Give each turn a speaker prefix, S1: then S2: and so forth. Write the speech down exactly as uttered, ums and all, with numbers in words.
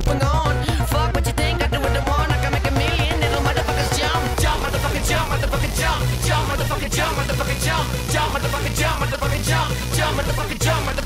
S1: going on. Fuck what you think, I do what I want. I can make a million little motherfuckers jump. Jump, motherfucking jump, motherfucking jump. Jump, motherfucking jump, motherfucking jump. Jump, motherfucking jump, motherfucking jump. Jump, motherfucking jump, motherfucking